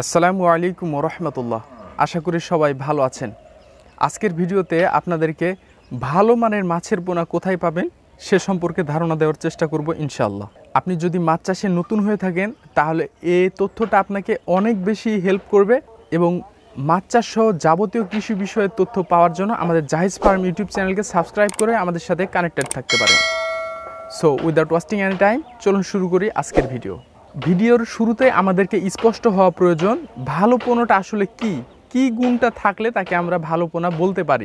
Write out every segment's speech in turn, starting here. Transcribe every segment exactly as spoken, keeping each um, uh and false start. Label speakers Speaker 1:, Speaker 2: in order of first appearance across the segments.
Speaker 1: আসসালামু আলাইকুম ওয়া রাহমাতুল্লাহ। আশা করি সবাই ভালো আছেন। আজকের ভিডিওতে আপনাদেরকে ভালো মানের মাছের পোনা কোথায় পাবেন সে সম্পর্কে ধারণা দেওয়ার চেষ্টা করব ইনশাআল্লাহ। আপনি যদি মাছ চাষে নতুন হয়ে থাকেন তাহলে এই তথ্যটা আপনাকে অনেক বেশি হেল্প করবে এবং মাছ চাষ সহ যাবতীয় কৃষি বিষয়ের তথ্য পাওয়ার জন্য আমাদের জাহিজ ফার্ম ইউটিউব চ্যানেলকে সাবস্ক্রাইব করে আমাদের সাথে কানেক্টেড থাকতে পারেন। So without wasting any time চলুন শুরু করি আজকের ভিডিও। ভিডিওর শুরুতে আমাদেরকে স্পষ্ট হওয়া প্রয়োজন ভালো পোনাটা আসলে কি কি গুণটা থাকলে তাকে আমরা ভালো পোনা বলতে পারি।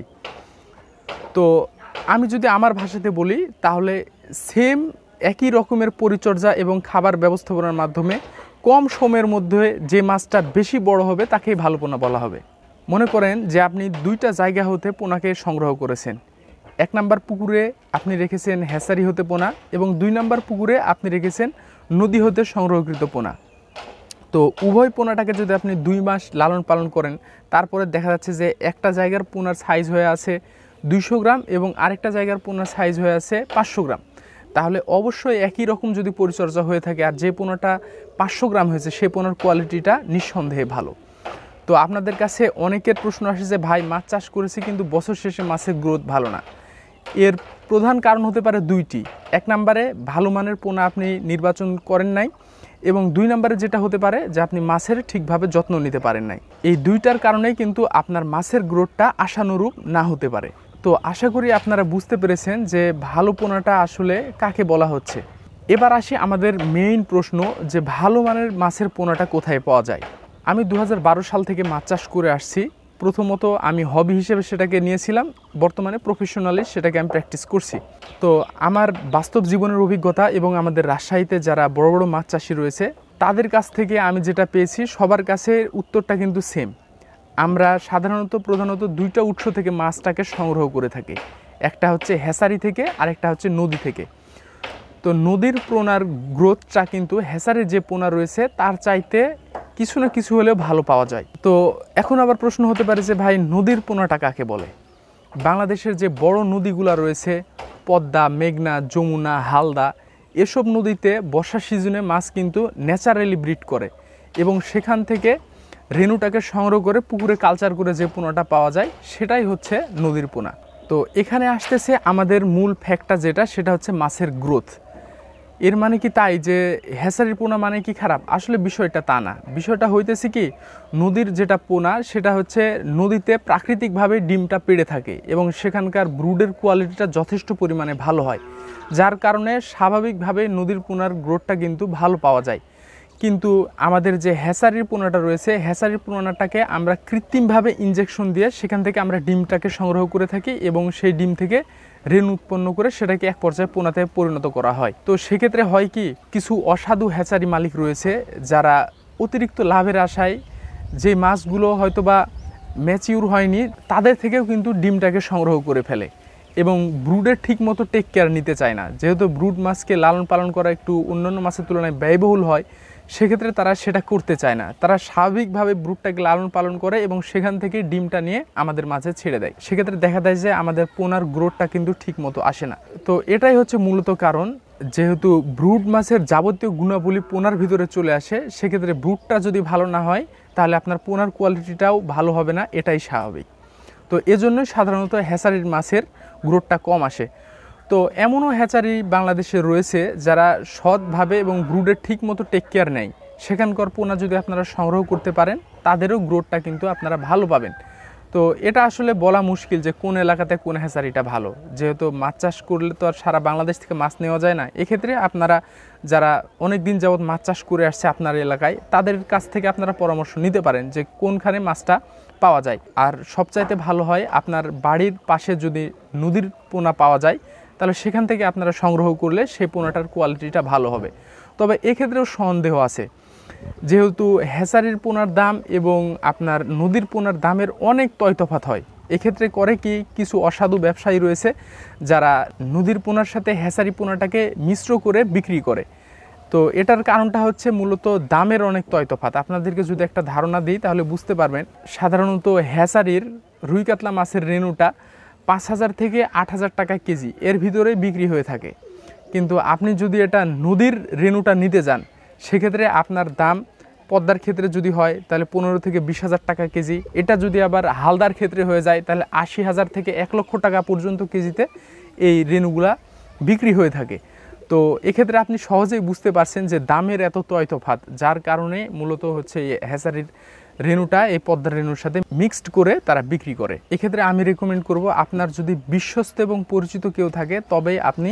Speaker 1: তো আমি যদি আমার ভাষাতে বলি তাহলে সেম একই রকমের পরিচর্যা এবং খাবার ব্যবস্থাপনার মাধ্যমে কম সময়ের মধ্যে যে মাছটা বেশি বড় হবে তাকেই ভালো পোনা বলা হবে। মনে করেন যে আপনি দুইটা জায়গা হতে পোনাকে সংগ্রহ করেছেন। এক নাম্বার পুকুরে আপনি রেখেছেন হ্যাচারি হতে পোনা এবং দুই নাম্বার পুকুরে আপনি রেখেছেন নদী হতে সংগ্রহকৃত পোনা। তো উভয় পোনাটাকে যদি আপনি দুই মাস লালন পালন করেন তারপরে দেখা যাচ্ছে যে একটা জায়গার পোনার সাইজ হয়ে আছে দুইশো গ্রাম এবং আরেকটা জায়গার পোনার সাইজ হয়ে আছে পাঁচশো গ্রাম, তাহলে অবশ্যই একই রকম যদি পরিচর্যা হয়ে থাকে আর যে পোনাটা পাঁচশো গ্রাম হয়েছে সেই পোনার কোয়ালিটিটা নিঃসন্দেহে ভালো। তো আপনাদের কাছে অনেকের প্রশ্ন আসে যে ভাই মাছ চাষ করেছি কিন্তু বছর শেষে মাছের গ্রোথ ভালো না। এর প্রধান কারণ হতে পারে দুইটি। এক নম্বরে ভালো মানের পোনা আপনি নির্বাচন করেন নাই এবং দুই নম্বরে যেটা হতে পারে যে আপনি মাছের ঠিকভাবে যত্ন নিতে পারেন নাই। এই দুইটার কারণেই কিন্তু আপনার মাছের গ্রোথটা আশানুরূপ না হতে পারে। তো আশা করি আপনারা বুঝতে পেরেছেন যে ভালো পোনাটা আসলে কাকে বলা হচ্ছে। এবার আসি আমাদের মেইন প্রশ্ন যে ভালো মানের মাছের পোনাটা কোথায় পাওয়া যায়। আমি দু হাজার বারো সাল থেকে মাছ চাষ করে আসছি। প্রথমত আমি হবি হিসেবে সেটাকে নিয়েছিলাম, বর্তমানে প্রফেশনালি সেটাকে আমি প্র্যাকটিস করছি। তো আমার বাস্তব জীবনের অভিজ্ঞতা এবং আমাদের রাজশাহীতে যারা বড় বড় মাছ চাষি রয়েছে তাদের কাছ থেকে আমি যেটা পেয়েছি সবার কাছে উত্তরটা কিন্তু সেম। আমরা সাধারণত প্রধানত দুইটা উৎস থেকে মাছটাকে সংগ্রহ করে থাকি, একটা হচ্ছে হ্যাচারি থেকে আর একটা হচ্ছে নদী থেকে। তো নদীর পোনার গ্রোথটা কিন্তু হ্যাচারির যে পোনা রয়েছে তার চাইতে কিছু না কিছু হলেও ভালো পাওয়া যায়। তো এখন আবার প্রশ্ন হতে পারে যে ভাই নদীর পোনাটা কাকে বলে। বাংলাদেশের যে বড় নদীগুলো রয়েছে পদ্মা, মেঘনা, যমুনা, হালদা, এসব নদীতে বর্ষার সিজনে মাছ কিন্তু ন্যাচারালি ব্রিড করে এবং সেখান থেকে রেণুটাকে সংগ্রহ করে পুকুরে কালচার করে যে পোনাটা পাওয়া যায় সেটাই হচ্ছে নদীর পোনা। তো এখানে আসতেছে আমাদের মূল ফ্যাক্টটা যেটা সেটা হচ্ছে মাছের গ্রোথ। এর মানে কি তাই যে হ্যাচারির পোনা মানে কি খারাপ? আসলে বিষয়টা তা না। বিষয়টা হইতেছে কি নদীর যেটা পোনা সেটা হচ্ছে নদীতে প্রাকৃতিকভাবে ডিমটা পেড়ে থাকে এবং সেখানকার ব্রুডের কোয়ালিটিটা যথেষ্ট পরিমাণে ভালো হয়, যার কারণে স্বাভাবিকভাবে নদীর পোনার গ্রোথটা কিন্তু ভালো পাওয়া যায়। কিন্তু আমাদের যে হ্যাচারির পোনাটা রয়েছে হ্যাচারির পোনাটাকে আমরা কৃত্রিমভাবে ইনজেকশন দিয়ে সেখান থেকে আমরা ডিমটাকে সংগ্রহ করে থাকি এবং সেই ডিম থেকে রেণু উৎপন্ন করে সেটাকে এক পর্যায়ে পোনাতে পরিণত করা হয়। তো সেক্ষেত্রে হয় কি কিছু অসাধু হ্যাচারি মালিক রয়েছে যারা অতিরিক্ত লাভের আশায় যে মাছগুলো হয়তোবা ম্যাচিউর হয়নি তাদের থেকেও কিন্তু ডিমটাকে সংগ্রহ করে ফেলে এবং ব্রুডের ঠিক মতো টেক কেয়ার নিতে চায় না। যেহেতু ব্রুড মাছকে লালন পালন করা একটু অন্যান্য মাছের তুলনায় ব্যয়বহুল হয় সেক্ষেত্রে তারা সেটা করতে চায় না। তারা স্বাভাবিকভাবে ব্রুডটাকে লালন পালন করে এবং সেখান থেকে ডিমটা নিয়ে আমাদের মাঝে ছেড়ে দেয়। সেক্ষেত্রে দেখা যায় যে আমাদের পোনার গ্রোথটা কিন্তু ঠিক মতো আসে না। তো এটাই হচ্ছে মূলত কারণ, যেহেতু ব্রুড মাছের যাবতীয় গুণাবলী পোনার ভিতরে চলে আসে সেক্ষেত্রে ব্রুডটা যদি ভালো না হয় তাহলে আপনার পোনার কোয়ালিটিটাও ভালো হবে না, এটাই স্বাভাবিক। তো এজন্যই সাধারণত হ্যাচারির মাছের গ্রোথটা কম আসে। তো এমনও হ্যাচারি বাংলাদেশে রয়েছে যারা সৎভাবে এবং ব্রুডের ঠিক মতো টেক কেয়ার নেয়, সেখানকার পোনা যদি আপনারা সংগ্রহ করতে পারেন তাদেরও গ্রোথটা কিন্তু আপনারা ভালো পাবেন। তো এটা আসলে বলা মুশকিল যে কোন এলাকাতে কোন হ্যাচারিটা ভালো, যেহেতু মাছ চাষ করলে তো আর সারা বাংলাদেশ থেকে মাছ নেওয়া যায় না। এক্ষেত্রে আপনারা যারা অনেক দিন যাবৎ মাছ চাষ করে আসছে আপনার এলাকায় তাদের কাছ থেকে আপনারা পরামর্শ নিতে পারেন যে কোনখানে মাছটা পাওয়া যায়। আর সবচাইতে ভালো হয় আপনার বাড়ির পাশে যদি নদীর পোনা পাওয়া যায় তাহলে সেখান থেকে আপনারা সংগ্রহ করলে সেই পোনাটার কোয়ালিটিটা ভালো হবে। তবে এক্ষেত্রেও সন্দেহ আছে, যেহেতু হ্যাচারির পোনার দাম এবং আপনার নদীর পোনার দামের অনেক তফাৎ হয়। এক্ষেত্রে করে কি কিছু অসাধু ব্যবসায়ী রয়েছে যারা নদীর পোনার সাথে হ্যাচারি পোনাটাকে মিশ্র করে বিক্রি করে। তো এটার কারণটা হচ্ছে মূলত দামের অনেক তফাৎ। আপনাদেরকে যদি একটা ধারণা দিই তাহলে বুঝতে পারবেন। সাধারণত হ্যাচারির রুই কাতলা মাছের রেণুটা পাঁচ হাজার থেকে আট হাজার টাকা কেজি এর ভিতরে বিক্রি হয়ে থাকে, কিন্তু আপনি যদি এটা নদীর রেণুটা নিতে যান সেক্ষেত্রে আপনার দাম পদ্মার ক্ষেত্রে যদি হয় তাহলে পনেরো থেকে বিশ হাজার টাকা কেজি। এটা যদি আবার হালদার ক্ষেত্রে হয়ে যায় তাহলে আশি হাজার থেকে এক লক্ষ টাকা পর্যন্ত কেজিতে এই রেণুগুলা বিক্রি হয়ে থাকে। তো এক্ষেত্রে আপনি সহজেই বুঝতে পারছেন যে দামের এত তফাৎ, যার কারণে মূলত হচ্ছে এই হ্যাচারির রেণুটা এই পদ্মার রেণুর সাথে মিক্সড করে তারা বিক্রি করে। এক্ষেত্রে আমি রেকমেন্ড করব, আপনার যদি বিশ্বস্ত এবং পরিচিত কেউ থাকে তবেই আপনি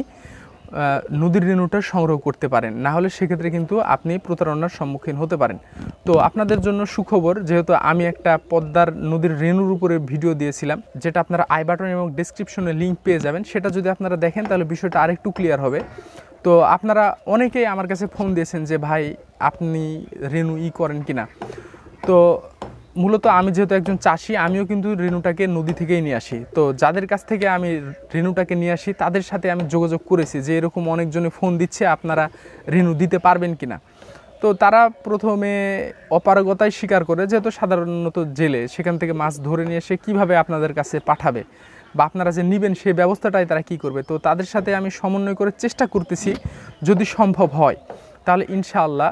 Speaker 1: নদীর রেণুটা সংগ্রহ করতে পারেন, না হলে সেক্ষেত্রে কিন্তু আপনি প্রতারণার সম্মুখীন হতে পারেন। তো আপনাদের জন্য সুখবর, যেহেতু আমি একটা পদ্মার নদীর রেণুর উপরে ভিডিও দিয়েছিলাম, যেটা আপনারা আই বাটন এবং ডেসক্রিপশনে লিঙ্ক পেয়ে যাবেন, সেটা যদি আপনারা দেখেন তাহলে বিষয়টা আরেকটু ক্লিয়ার হবে। তো আপনারা অনেকেই আমার কাছে ফোন দিয়েছেন যে ভাই আপনি রেণু ই করেন কিনা। তো মূলত আমি যেহেতু একজন চাষি, আমিও কিন্তু রেণুটাকে নদী থেকেই নিয়ে আসি। তো যাদের কাছ থেকে আমি রেণুটাকে নিয়ে আসি তাদের সাথে আমি যোগাযোগ করেছি যে এরকম অনেকজনে ফোন দিচ্ছে আপনারা রেণু দিতে পারবেন কিনা। তো তারা প্রথমে অপারগতায় স্বীকার করে, যেহেতু সাধারণত জেলে, সেখান থেকে মাছ ধরে নিয়ে এসে কীভাবে আপনাদের কাছে পাঠাবে বা আপনারা যে নেবেন সেই ব্যবস্থাটাই তারা কি করবে। তো তাদের সাথে আমি সমন্বয় করে চেষ্টা করতেছি, যদি সম্ভব হয় তাহলে ইনশাআল্লাহ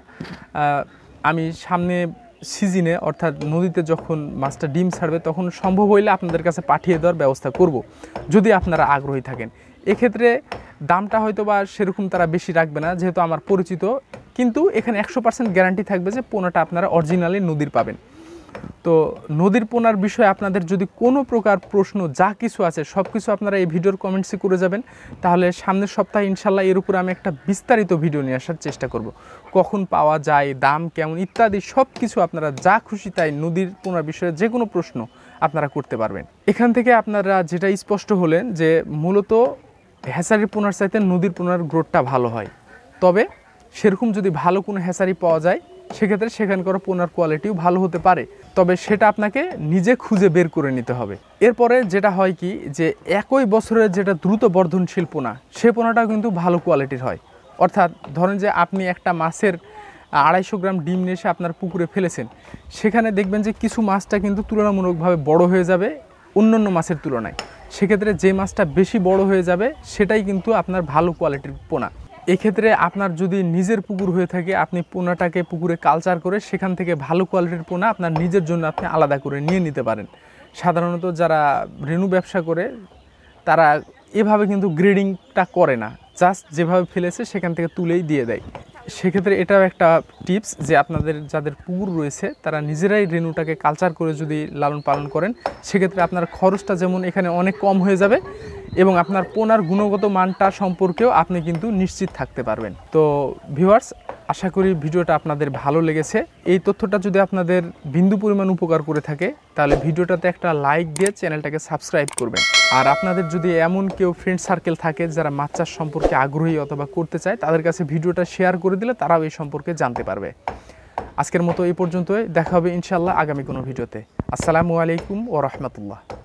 Speaker 1: আমি সামনে সিজনে অর্থাৎ নদীতে যখন মাছটা ডিম ছাড়বে তখন সম্ভব হইলে আপনাদের কাছে পাঠিয়ে দেওয়ার ব্যবস্থা করব, যদি আপনারা আগ্রহী থাকেন। এক্ষেত্রে দামটা হয়তো বা সেরকম তারা বেশি রাখবে না, যেহেতু আমার পরিচিত, কিন্তু এখানে একশো পার্সেন্ট গ্যারান্টি থাকবে যে পোনাটা আপনারা অরিজিনালি নদীর পাবেন। তো নদীর পোনার বিষয়ে আপনাদের যদি কোনো প্রকার প্রশ্ন যা কিছু আছে সব কিছু আপনারা এই ভিডিওর কমেন্টসে করে যাবেন, তাহলে সামনের সপ্তাহে ইনশাল্লাহ এর উপরে আমি একটা বিস্তারিত ভিডিও নিয়ে আসার চেষ্টা করব। কখন পাওয়া যায়, দাম কেমন ইত্যাদি সব কিছু আপনারা যা খুশি তাই নদীর পোনার বিষয়ে যে কোনো প্রশ্ন আপনারা করতে পারবেন। এখান থেকে আপনারা যেটা স্পষ্ট হলেন যে মূলত হ্যাচারির পোনার চাইতে নদীর পোনার গ্রোথটা ভালো হয়। তবে সেরকম যদি ভালো কোনো হ্যাচারি পাওয়া যায় সেক্ষেত্রে সেখানকার পোনার কোয়ালিটিও ভালো হতে পারে, তবে সেটা আপনাকে নিজে খুঁজে বের করে নিতে হবে। এরপরে যেটা হয় কি, যে একই বছরের যেটা দ্রুত বর্ধনশীল পোনা, সে পোনাটাও কিন্তু ভালো কোয়ালিটির হয়। অর্থাৎ ধরেন যে আপনি একটা মাছের আড়াইশো গ্রাম ডিম নিয়ে এসে আপনার পুকুরে ফেলেছেন, সেখানে দেখবেন যে কিছু মাছটা কিন্তু তুলনামূলকভাবে বড় হয়ে যাবে অন্যান্য মাছের তুলনায়। সেক্ষেত্রে যে মাছটা বেশি বড় হয়ে যাবে সেটাই কিন্তু আপনার ভালো কোয়ালিটির পোনা। এক্ষেত্রে আপনার যদি নিজের পুকুর হয়ে থাকে, আপনি পোনাটাকে পুকুরে কালচার করে সেখান থেকে ভালো কোয়ালিটির পোনা আপনার নিজের জন্য আপনি আলাদা করে নিয়ে নিতে পারেন। সাধারণত যারা রেণু ব্যবসা করে তারা এভাবে কিন্তু গ্রেডিংটা করে না, জাস্ট যেভাবে ফেলেছে সেখান থেকে তুলেই দিয়ে দেয়। সেক্ষেত্রে এটাও একটা টিপস যে আপনাদের যাদের পুকুর রয়েছে তারা নিজেরাই রেণুটাকে কালচার করে যদি লালন পালন করেন, সেক্ষেত্রে আপনার খরচটা যেমন এখানে অনেক কম হয়ে যাবে এবং আপনার পোনার গুণগত মানটা সম্পর্কেও আপনি কিন্তু নিশ্চিত থাকতে পারবেন। তো ভিউয়ার্স, আশা করি ভিডিওটা আপনাদের ভালো লেগেছে। এই তথ্যটা যদি আপনাদের বিন্দু পরিমাণ উপকার করে থাকে তাহলে ভিডিওটাতে একটা লাইক দিয়ে চ্যানেলটাকে সাবস্ক্রাইব করবেন। আর আপনাদের যদি এমন কেউ ফ্রেন্ড সার্কেল থাকে যারা মাছ চাষ সম্পর্কে আগ্রহী অথবা করতে চায়, তাদের কাছে ভিডিওটা শেয়ার করে দিলে তারাও এই সম্পর্কে জানতে পারবে। আজকের মতো এই পর্যন্তই, দেখা হবে ইনশাআল্লাহ আগামী কোনো ভিডিওতে। আসসালামু আলাইকুম ওয়া রাহমাতুল্লাহ।